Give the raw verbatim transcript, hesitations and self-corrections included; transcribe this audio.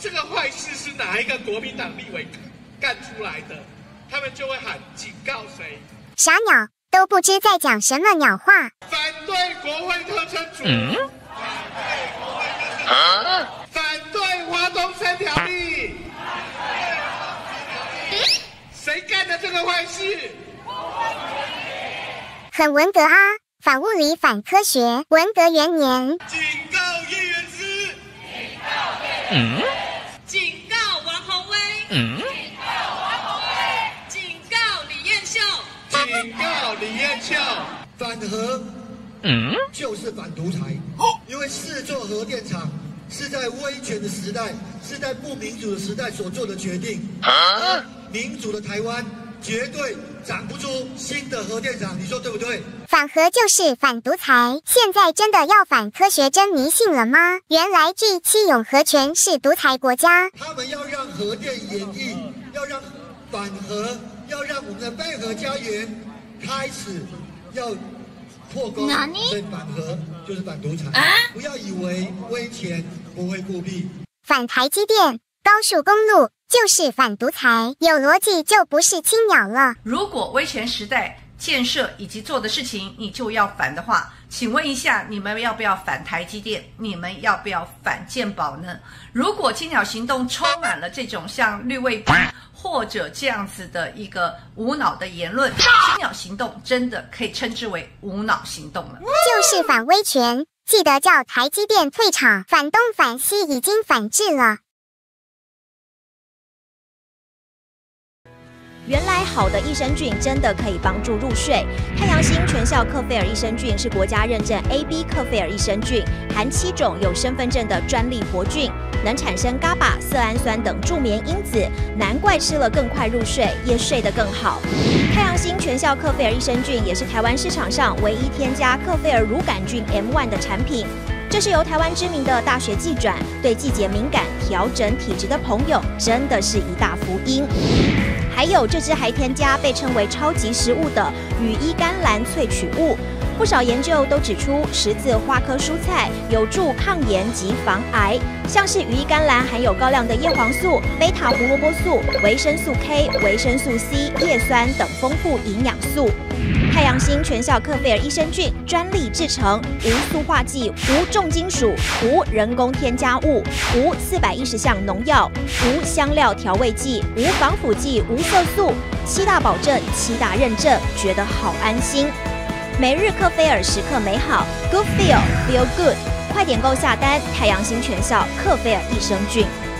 这个坏事是哪一个国民党立委干出来的，他们就会喊警告谁。 傻鸟，都不知在讲什么鸟话。 反对国会特征组， 嗯、 反对国会特征组，啊、反对华东三条例，谁干的这个坏事？ 很文革啊，反物理反科学，文革元年。 警告叶元之，警告叶元之， 警告王宏威， 嗯， 警告王宏威，警告李彦秀， 警告李彦秀， 反核， 嗯， 就是反独裁，因为四座核电厂是在威权的时代，是在不民主的时代所做的决定，而民主的台湾绝对长不出新的核电厂，你说对不对？ 反核就是反独裁，现在真的要反科学真迷信了吗？原来 G 七永和权是独裁国家， 他们要让核电演绎，要让反核，要让我们的备核家园开始要破功，所以反核就是反独裁，啊、不要以为威权不会复辟， 反台积电、高速公路就是反独裁，有逻辑就不是青鸟了。 如果威权时代建设以及做的事情你就要反的话，请问一下，你们要不要反台积电？你们要不要反健保呢？如果青鸟行动充满了这种像绿卫兵或者这样子的一个无脑的言论，青鸟行动真的可以称之为无脑行动了， 就是反威权，记得叫台积电退场，反东反西已经反制了。 原来好的益生菌真的可以帮助入睡。太阳星全效克菲尔益生菌是国家认证 A B 克菲尔益生菌，含七种有身份证的专利活菌，能产生 G A B A、色氨酸等助眠因子，难怪吃了更快入睡，也睡得更好。太阳星全效克菲尔益生菌也是台湾市场上唯一添加克菲尔乳杆菌 M 一 的产品。这是由台湾知名的大学季转，对季节敏感、调整体质的朋友，真的是一大福音。还有这支还添加被称为超级食物的羽衣甘蓝萃取物，不少研究都指出，十字花科蔬菜有助抗炎及防癌，像是羽衣甘蓝含有高量的叶黄素、贝塔胡萝卜素、维生素 K、维生素 C、叶酸等丰富营养素。太阳星全效克菲尔益生菌专利制成，无塑化剂、无重金属、无人工添加物、无四百一十项农药、无香料调味剂、无防腐剂、无色素，七大保证、七大认证，觉得好安心。每日克菲尔时刻美好 ，Good Feel Feel Good， 快点购下单！太阳星全效克菲尔益生菌。